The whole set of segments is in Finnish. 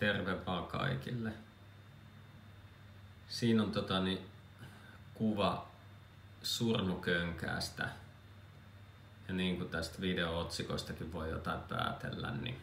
Terve vaan kaikille. Siinä on kuva surnukönkäästä. Ja niin kuin tästä video-otsikostakin voi jotain päätellä, niin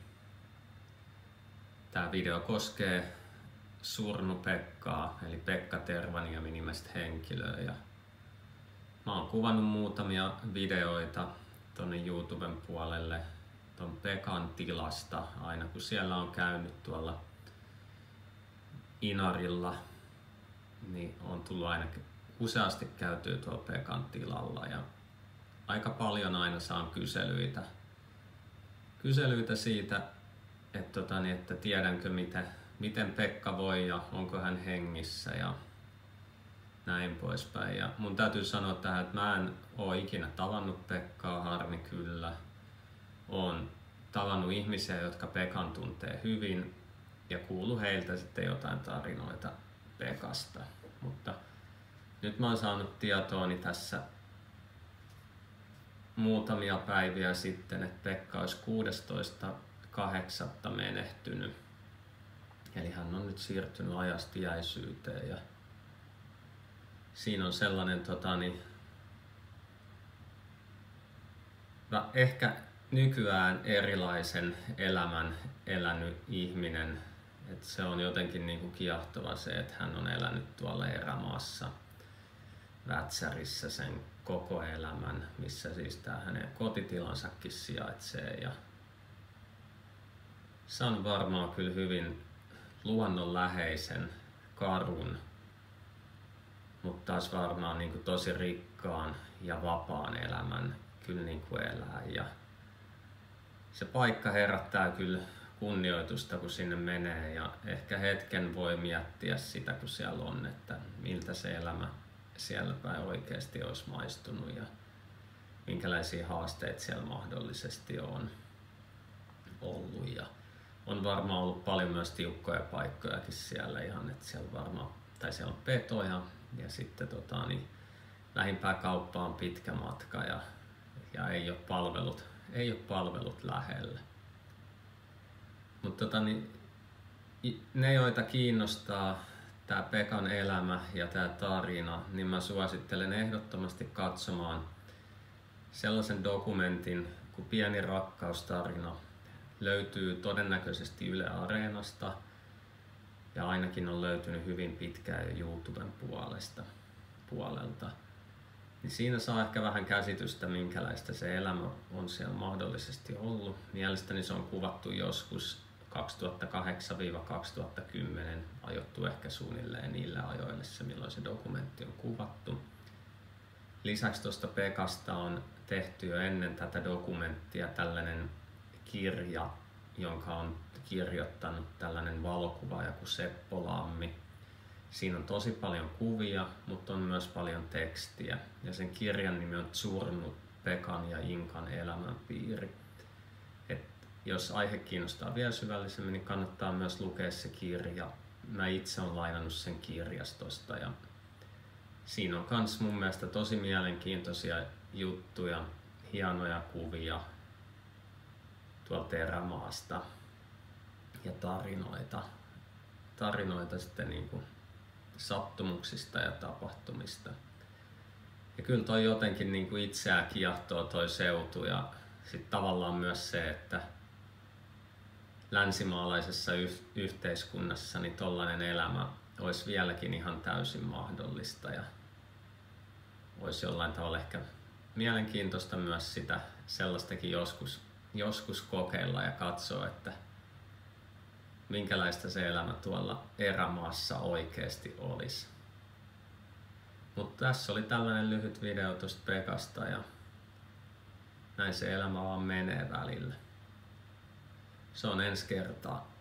tämä video koskee Surnu-Pekkaa, eli Pekka Tervaniemi -nimistä henkilöä. Ja mä oon kuvannut muutamia videoita tonne YouTuben puolelle ton Pekan tilasta, aina kun siellä on käynyt tuolla Inarilla, niin on tullut ainakin useasti käytyä tuolla Pekan tilalla ja aika paljon aina saan kyselyitä siitä, että tiedänkö miten Pekka voi ja onko hän hengissä ja näin poispäin. Ja mun täytyy sanoa tähän, että mä en oo ikinä tavannut Pekkaa, harmi kyllä. Oon tavannut ihmisiä, jotka Pekan tuntee hyvin ja kuullut heiltä sitten jotain tarinoita Pekasta. Mutta nyt mä oon saanut tietooni tässä muutamia päiviä sitten, että Pekka olisi 16.8. menehtynyt. Eli hän on nyt siirtynyt ajasta iäisyyteen ja siinä on sellainen ehkä nykyään erilaisen elämän elänyt ihminen. Et se on jotenkin niinku kiehtova se, että hän on elänyt tuolla erämaassa Vätsärissä sen koko elämän, missä siis tää hänen kotitilansakin sijaitsee. Ja se on varmaan kyllä hyvin luonnonläheisen, karun, mutta taas varmaan niinku tosi rikkaan ja vapaan elämän kyllä niinku elää. Ja se paikka herättää kyllä kunnioitusta, kun sinne menee, ja ehkä hetken voi miettiä sitä, kun siellä on, että miltä se elämä siellä päin oikeasti olisi maistunut ja minkälaisia haasteita siellä mahdollisesti on ollut. Ja on varmaan ollut paljon myös tiukkoja paikkojakin siellä ihan, että siellä siellä on petoja ja sitten lähimpää kauppaa on pitkä matka ja ei ole palvelut lähellä. Mutta ne, joita kiinnostaa tämä Pekan elämä ja tämä tarina, niin mä suosittelen ehdottomasti katsomaan sellaisen dokumentin kuin Pieni rakkaustarina. Löytyy todennäköisesti Yle Areenasta ja ainakin on löytynyt hyvin pitkään jo YouTuben puolelta. Niin siinä saa ehkä vähän käsitystä, minkälaista se elämä on siellä mahdollisesti ollut. Mielestäni se on kuvattu joskus 2008-2010, ajoittu ehkä suunnilleen niille ajoille se, milloin se dokumentti on kuvattu. Lisäksi tuosta Pekasta on tehty jo ennen tätä dokumenttia tällainen kirja, jonka on kirjoittanut tällainen valokuvaaja kuin Seppo Lammi. Siinä on tosi paljon kuvia, mutta on myös paljon tekstiä. Ja sen kirjan nimi on Surnu, Pekan ja Inkan elämänpiiri. Jos aihe kiinnostaa vielä syvällisemmin, niin kannattaa myös lukea se kirja. Mä itse olen lainannut sen kirjastosta ja siinä on kans mun mielestä tosi mielenkiintoisia juttuja, hienoja kuvia tuolta erämaasta ja tarinoita sitten niinku sattumuksista ja tapahtumista. Ja kyllä toi jotenkin niinku itseään kiehtoo toi seutu ja sitten tavallaan myös se, että länsimaalaisessa yhteiskunnassa niin tollainen elämä olisi vieläkin ihan täysin mahdollista ja olisi jollain tavalla ehkä mielenkiintoista myös sitä sellaistakin joskus kokeilla ja katsoa, että minkälaista se elämä tuolla erämaassa oikeasti olisi. Mutta tässä oli tällainen lyhyt video tuosta Pekasta ja näin se elämä vaan menee välillä. Se on ensi kertaa.